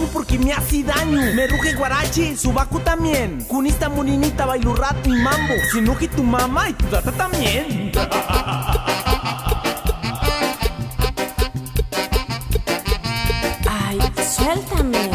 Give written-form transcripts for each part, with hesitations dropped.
baño porque me hace daño. Me ruge guarache, subacu también. Kunista muninita, bailu rat mi mambo. Si nuji tu mamá y tu tata también. Ay, suéltame.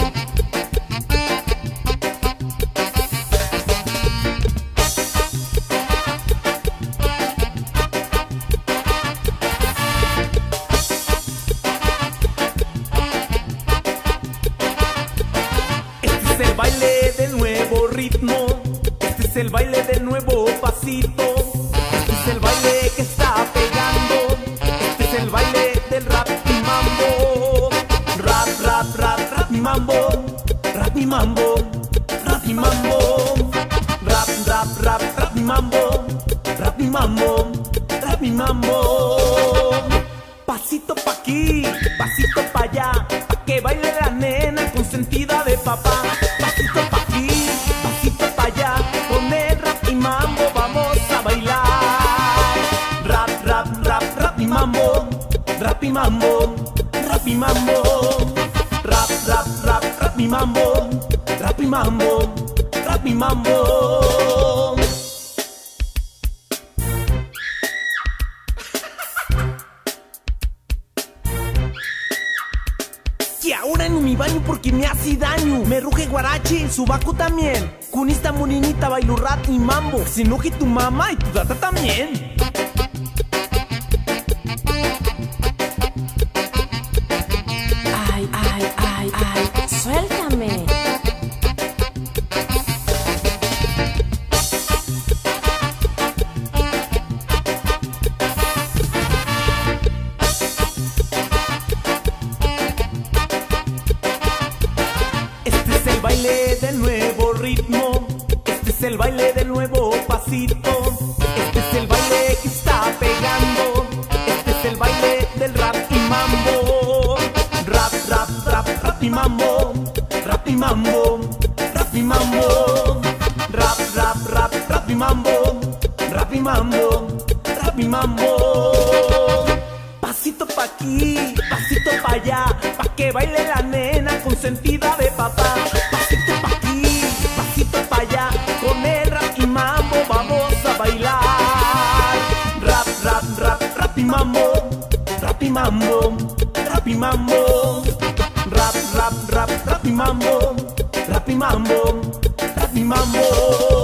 Este es el baile del nuevo ritmo. Este es el baile del nuevo pasito. Este es el baile que está pegando. Este es el baile del rap y mambo. Rap, rap, rap, rap y mambo. Rap y mambo. Rap y mambo. Rap, rap, rap, rap y mambo. Rap y mambo. Rap y mambo. Pasito pa' aquí, pasito pa' allá, pa' que baile la nena consentida de papá. Pasito pa' aquí, pasito pa' allá, con el rap y mambo vamos a bailar. Rap, rap, rap, rap y mambo, rap y mambo, rap y mambo. Rap, rap, rap, rap y mambo, rap y mambo, rap y mambo. Y ahora en mi baño porque me hace daño. Me ruge guarache, subacu también. Kunista muninita, bailu rat y mambo. Si nuji tu mamá y tu tata también. Ay, ay, ay, ay, suéltame. Este es el baile del nuevo ritmo. Este es el baile del nuevo pasito. Este es el baile que está pegando. Este es el baile del rap y mambo. Rap, rap, rap, rap y mambo. Rap y mambo. Rap y mambo. Rap, rap, rap, rap y mambo. Rap y mambo. Rap y mambo. Pasito pa' aquí, pasito pa' allá, pa' que baile la nena consentida de papá. Pasito pa' aquí, pasito pa' allá, con el rap y mambo vamos a bailar. Rap, rap, rap, rap y mambo, rap y mambo, rap y mambo. Rap, rap, rap, rap y mambo, rap y mambo, rap y mambo.